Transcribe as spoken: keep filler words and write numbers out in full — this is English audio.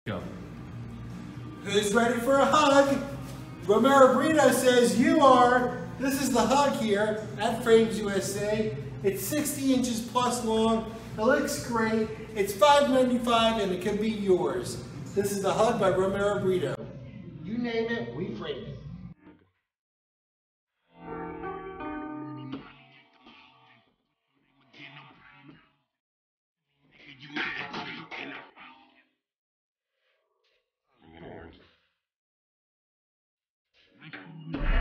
Go. Who's ready for a hug? Romero Brito says you are. This is the hug here at Frames U S A. It's sixty inches plus long. It looks great. It's five ninety-five and it can be yours. This is the hug by Romero Brito. You name it, we frame it.